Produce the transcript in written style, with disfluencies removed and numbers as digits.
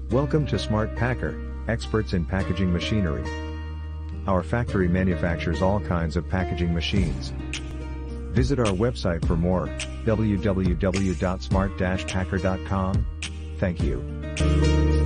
Welcome to Smart Packer, experts in packaging machinery. Our factory manufactures all kinds of packaging machines. Visit our website for more, www.smart-packer.com. Thank you.